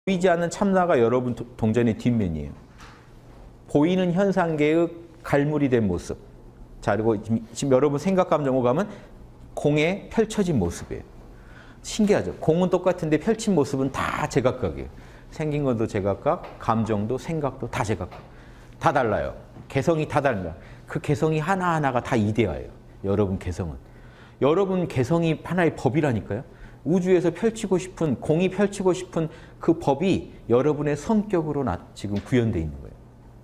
보이지 않는 참나가 여러분 동전의 뒷면이에요. 보이는 현상계의 갈무리 된 모습. 자, 그리고 지금 여러분 생각, 감정, 오감은 공에 펼쳐진 모습이에요. 신기하죠? 공은 똑같은데 펼친 모습은 다 제각각이에요. 생긴 것도 제각각, 감정도 생각도 다 제각각. 다 달라요. 개성이 다 달라요. 그 개성이 하나하나가 다 이데아예요. 여러분 개성은. 여러분 개성이 하나의 법이라니까요. 우주에서 펼치고 싶은, 공이 펼치고 싶은 그 법이 여러분의 성격으로 지금 구현되어 있는 거예요.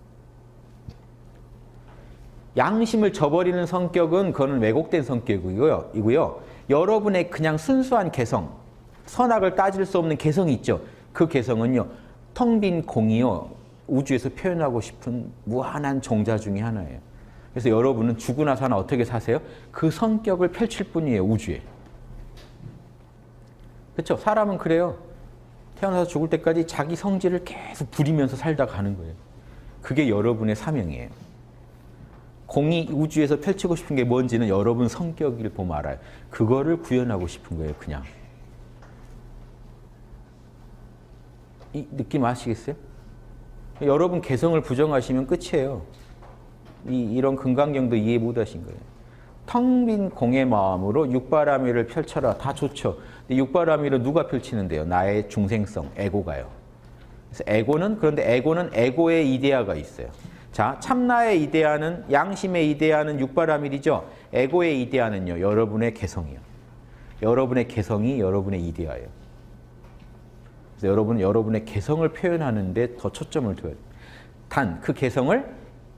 양심을 저버리는 성격은 그거는 왜곡된 성격이고요. 여러분의 그냥 순수한 개성, 선악을 따질 수 없는 개성이 있죠. 그 개성은요, 텅 빈 공이요, 우주에서 표현하고 싶은 무한한 종자 중에 하나예요. 그래서 여러분은 죽고 나서는 어떻게 사세요? 그 성격을 펼칠 뿐이에요, 우주에. 그렇죠? 사람은 그래요. 태어나서 죽을 때까지 자기 성질을 계속 부리면서 살다 가는 거예요. 그게 여러분의 사명이에요. 공이 우주에서 펼치고 싶은 게 뭔지는 여러분 성격을 보면 알아요. 그거를 구현하고 싶은 거예요, 그냥. 이 느낌 아시겠어요? 여러분 개성을 부정하시면 끝이에요. 이런 금강경도 이해 못 하신 거예요. 텅 빈 공의 마음으로 육바라밀을 펼쳐라. 다 좋죠. 근데 육바라밀을 누가 펼치는데요? 나의 중생성, 에고가요. 그래서 그런데 에고는 에고의 이데아가 있어요. 자, 참나의 이데아는, 양심의 이데아는 육바라밀이죠. 에고의 이데아는요, 여러분의 개성이요. 여러분의 개성이 여러분의 이데아예요. 그래서 여러분은 여러분의 개성을 표현하는 데 더 초점을 둬야 돼요. 단, 그 개성을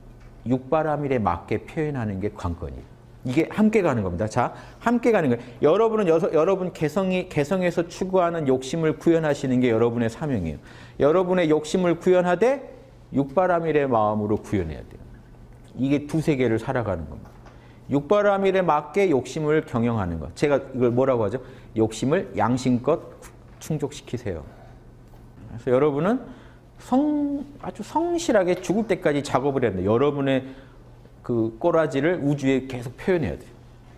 육바라밀에 맞게 표현하는 게 관건이에요. 이게 함께 가는 겁니다. 자, 함께 가는 거예요. 여러분은 여러분 개성에서 추구하는 욕심을 구현하시는 게 여러분의 사명이에요. 여러분의 욕심을 구현하되 육바라밀의 마음으로 구현해야 돼요. 이게 두세 개를 살아가는 겁니다. 육바라밀에 맞게 욕심을 경영하는 것. 제가 이걸 뭐라고 하죠? 욕심을 양심껏 충족시키세요. 그래서 여러분은 아주 성실하게 죽을 때까지 작업을 해야 돼요. 여러분의 그 꼬라지를 우주에 계속 표현해야 돼요.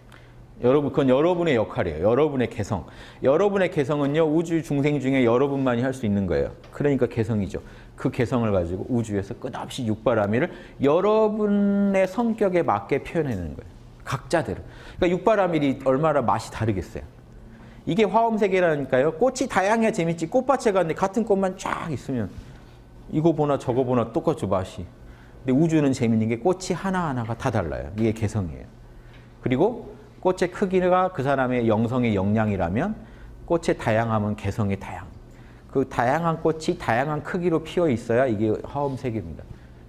그건 여러분의 역할이에요. 여러분의 개성. 여러분의 개성은요, 우주 중생 중에 여러분만이 할 수 있는 거예요. 그러니까 개성이죠. 그 개성을 가지고 우주에서 끝없이 육바라밀을 여러분의 성격에 맞게 표현해내는 거예요. 각자대로. 그러니까 육바라밀이 얼마나 맛이 다르겠어요. 이게 화엄세계라니까요. 꽃이 다양해 재밌지. 꽃밭에 갔는데 같은 꽃만 쫙 있으면 이거 보나 저거 보나 똑같죠, 맛이. 근데 우주는 재밌는 게 꽃이 하나하나가 다 달라요. 이게 개성이에요. 그리고 꽃의 크기가 그 사람의 영성의 역량이라면 꽃의 다양함은 개성의 다양. 그 다양한 꽃이 다양한 크기로 피어 있어야 이게 화엄세계입니다.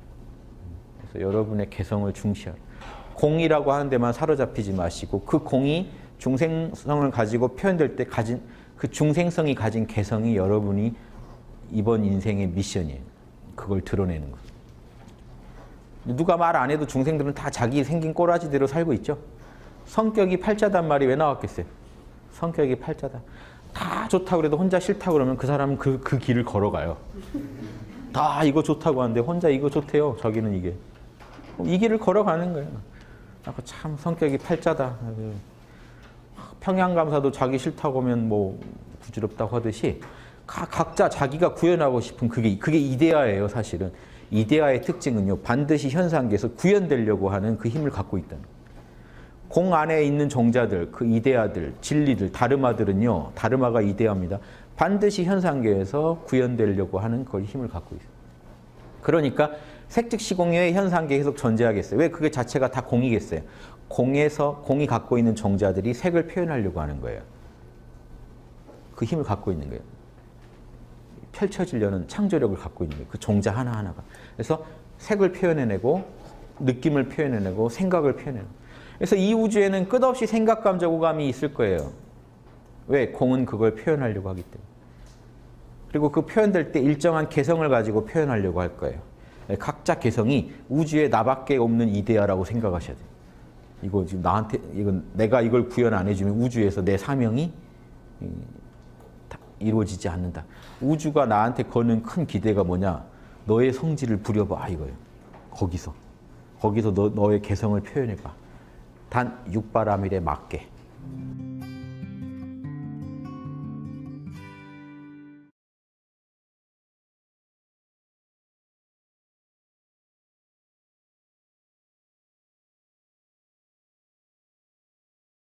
그래서 여러분의 개성을 중시하라. 공이라고 하는 데만 사로잡히지 마시고 그 공이 중생성을 가지고 표현될 때 가진 그 중생성이 가진 개성이 여러분이 이번 인생의 미션이에요. 그걸 드러내는 것. 누가 말 안 해도 중생들은 다 자기 생긴 꼬라지대로 살고 있죠. 성격이 팔자단 말이 왜 나왔겠어요? 성격이 팔자다. 다 좋다고 그래도 혼자 싫다고 그러면 그 사람은 그 길을 걸어가요. 다 이거 좋다고 하는데 혼자 이거 좋대요. 자기는 이게. 이 길을 걸어가는 거예요. 참 성격이 팔자다. 평양감사도 자기 싫다고 하면 뭐 부질없다고 하듯이 각자 자기가 구현하고 싶은 그게 이데아예요, 사실은. 이데아의 특징은요, 반드시 현상계에서 구현되려고 하는 그 힘을 갖고 있다는 거예요. 공 안에 있는 종자들, 그 이데아들, 진리들, 다르마들은요, 다르마가 이데아입니다. 반드시 현상계에서 구현되려고 하는 그걸 힘을 갖고 있어요. 그러니까 색즉시공유의 현상계에 계속 존재하겠어요. 왜 그게 자체가 다 공이겠어요? 공이 갖고 있는 종자들이 색을 표현하려고 하는 거예요. 그 힘을 갖고 있는 거예요. 펼쳐지려는 창조력을 갖고 있는 거예요. 그 종자 하나하나가. 그래서 색을 표현해내고 느낌을 표현해내고 생각을 표현해내고. 그래서 이 우주에는 끝없이 생각, 감정, 오감이 있을 거예요. 왜? 공은 그걸 표현하려고 하기 때문에. 그리고 그 표현될 때 일정한 개성을 가지고 표현하려고 할 거예요. 각자 개성이 우주에 나밖에 없는 이데아라고 생각하셔야 돼요. 이거 지금 내가 이걸 구현 안 해주면 우주에서 내 사명이 이루어지지 않는다. 우주가 나한테 거는 큰 기대가 뭐냐? 너의 성질을 부려봐, 이거예요. 거기서 너의 개성을 표현해봐. 단 육바라밀에 맞게.